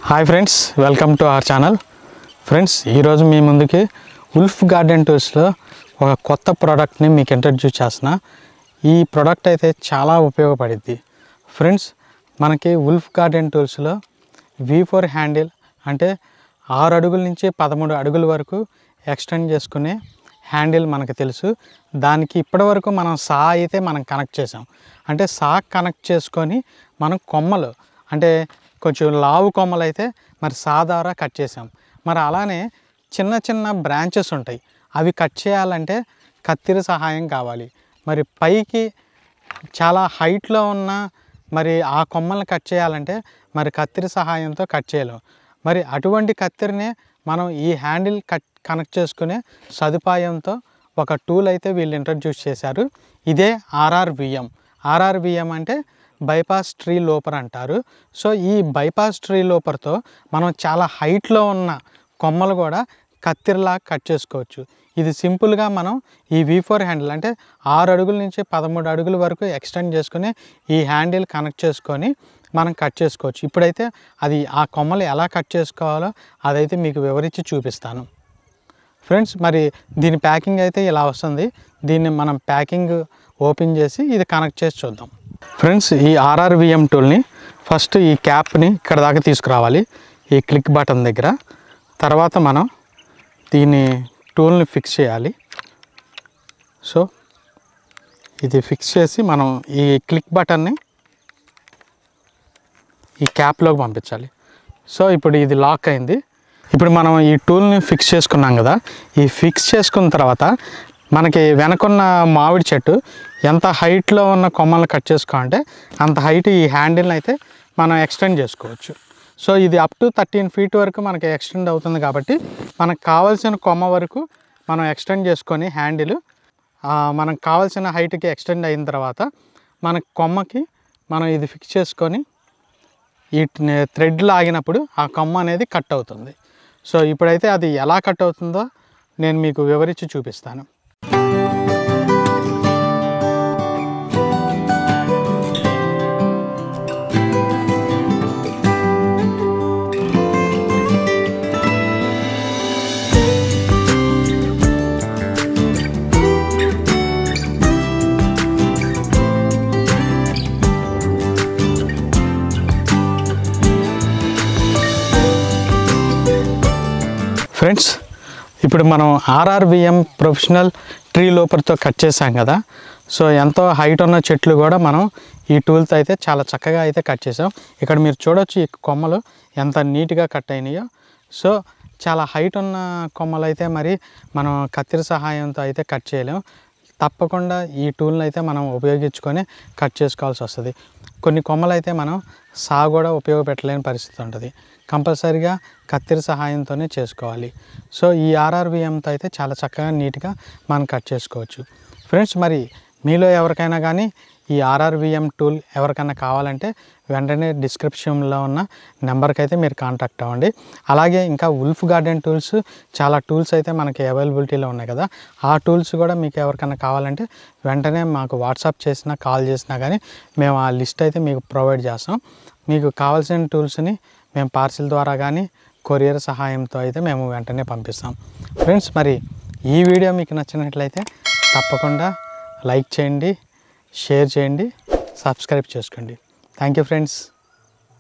Hi friends, welcome to our channel. Friends, ఈరోజు మీ ముందుకి ఉల్ఫ్ గార్డెన్ టూల్స్లో ఒక కొత్త ప్రోడక్ట్ని మీకు ఇంట్రడ్యూస్ చేస్తున్నా. ఈ ప్రోడక్ట్ అయితే చాలా ఉపయోగపడుద్ది. ఫ్రెండ్స్, మనకి ఉల్ఫ్ గార్డెన్ టూల్స్లో V4 హ్యాండిల్ అంటే 6 అడుగుల నుంచి 13 అడుగుల వరకు ఎక్స్టెండ్ చేసుకునే హ్యాండిల్ మనకు తెలుసు. దానికి ఇప్పటివరకు మనం సా అయితే మనం కనెక్ట్ చేసాం. అంటే సా కనెక్ట్ చేసుకొని మనం కొమ్మలు అంటే కొంచెం లావు కొమ్మలు అయితే మరి సా ద్వారా కట్ చేసాం. మరి అలానే చిన్న చిన్న బ్రాంచెస్ ఉంటాయి, అవి కట్ చేయాలంటే కత్తిర సహాయం కావాలి. మరి పైకి చాలా హైట్లో ఉన్న మరి ఆ కొమ్మల్ని కట్ చేయాలంటే మరి కత్తిర సహాయంతో కట్ చేయలేం. మరి అటువంటి కత్తిరినే మనం ఈ హ్యాండిల్ కనెక్ట్ చేసుకునే సదుపాయంతో ఒక టూల్ అయితే వీళ్ళు ఇంట్రడ్యూస్ చేశారు. ఇదే ఆర్ఆర్విఎం అంటే బైపాస్ ట్రీ లోపర్ అంటారు. సో ఈ బైపాస్ ట్రీ లోపర్తో మనం చాలా హైట్లో ఉన్న కొమ్మలు కూడా కత్తిరలా కట్ చేసుకోవచ్చు. ఇది సింపుల్గా మనం ఈ V4 హ్యాండిల్ అంటే 6 అడుగుల నుంచి 13 అడుగుల వరకు ఎక్స్టెండ్ చేసుకుని ఈ హ్యాండిల్ కనెక్ట్ చేసుకొని మనం కట్ చేసుకోవచ్చు. ఇప్పుడైతే అది ఆ కొమ్మలు ఎలా కట్ చేసుకోవాలో అదైతే మీకు వివరించి చూపిస్తాను. ఫ్రెండ్స్, మరి దీని ప్యాకింగ్ అయితే ఇలా వస్తుంది. దీన్ని మనం ప్యాకింగ్ ఓపెన్ చేసి ఇది కనెక్ట్ చేసి చూద్దాం. ఫ్రెండ్స్, ఈ ఆర్ఆర్విఎం టూల్ని ఫస్ట్ ఈ క్యాప్ని ఇక్కడ దాకా తీసుకురావాలి, ఈ క్లిక్ బటన్ దగ్గర. తర్వాత మనం దీన్ని టూల్ని ఫిక్స్ చేయాలి. సో ఇది ఫిక్స్ చేసి మనం ఈ క్లిక్ బటన్ని ఈ క్యాప్లోకి పంపించాలి. సో ఇప్పుడు ఇది లాక్ అయింది. ఇప్పుడు మనం ఈ టూల్ని ఫిక్స్ చేసుకున్నాం కదా, ఈ ఫిక్స్ చేసుకున్న తర్వాత మనకి వెనకున్న మామిడి చెట్టు ఎంత హైట్లో ఉన్న కొమ్మలను కట్ చేసుకోవాలంటే అంత హైట్ ఈ హ్యాండిల్ని అయితే మనం ఎక్స్టెండ్ చేసుకోవచ్చు. సో ఇది అప్ టు 13 ఫీట్ వరకు మనకి ఎక్స్టెండ్ అవుతుంది. కాబట్టి మనకు కావాల్సిన కొమ్మ వరకు మనం ఎక్స్టెండ్ చేసుకొని హ్యాండిల్ మనకు కావాల్సిన హైట్కి ఎక్స్టెండ్ అయిన తర్వాత మన కొమ్మకి మనం ఇది ఫిక్స్ చేసుకొని ఈ థ్రెడ్ లాగినప్పుడు ఆ కొమ్మ అనేది కట్ అవుతుంది. సో ఇప్పుడైతే అది ఎలా కట్ అవుతుందో నేను మీకు వివరించి చూపిస్తాను. ఫ్రెండ్స్, ఇప్పుడు మనం ఆర్ఆర్విఎం ప్రొఫెషనల్ ట్రీ లోపర్తో కట్ చేసాం కదా. సో ఎంతో హైట్ ఉన్న చెట్లు కూడా మనం ఈ టూల్తో అయితే చాలా చక్కగా అయితే కట్ చేసాం. ఇక్కడ మీరు చూడొచ్చు ఈ కొమ్మలు ఎంత నీట్గా కట్ అయినాయో. సో చాలా హైట్ ఉన్న కొమ్మలు అయితే మరి మనం కత్తిర సహాయంతో అయితే కట్ చేయలేం. తప్పకుండా ఈ టూల్ని అయితే మనం ఉపయోగించుకొని కట్ చేసుకోవాల్సి వస్తుంది. కొన్ని కొమ్మలు అయితే మనం సా కూడా ఉపయోగపెట్టలేని పరిస్థితి ఉంటుంది. కంపల్సరీగా కత్తిర సహాయంతోనే చేసుకోవాలి. సో ఈ ఆర్ఆర్విఎంతో అయితే చాలా చక్కగా నీట్గా మనం కట్ చేసుకోవచ్చు. ఫ్రెండ్స్, మరి మీలో ఎవరికైనా కానీ ఈ ఆర్ఆర్విఎం టూల్ ఎవరికైనా కావాలంటే వెంటనే డిస్క్రిప్షన్లో ఉన్న నెంబర్కి అయితే మీరు కాంటాక్ట్ అవ్వండి. అలాగే ఇంకా ఉల్ఫ్ గార్డెన్ టూల్స్ చాలా టూల్స్ అయితే మనకి అవైలబిలిటీలో ఉన్నాయి కదా, ఆ టూల్స్ కూడా మీకు ఎవరికైనా కావాలంటే వెంటనే మాకు వాట్సాప్ చేసినా కాల్ చేసినా కానీ మేము ఆ లిస్ట్ అయితే మీకు ప్రొవైడ్ చేస్తాం. మీకు కావాల్సిన టూల్స్ని మేము పార్సిల్ ద్వారా కానీ కొరియర్ సహాయంతో అయితే మేము వెంటనే పంపిస్తాం. ఫ్రెండ్స్, మరి ఈ వీడియో మీకు నచ్చినట్లయితే తప్పకుండా లైక్ చేయండి, షేర్ చేయండి, సబ్స్క్రైబ్ చేసుకోండి. Thank you friends.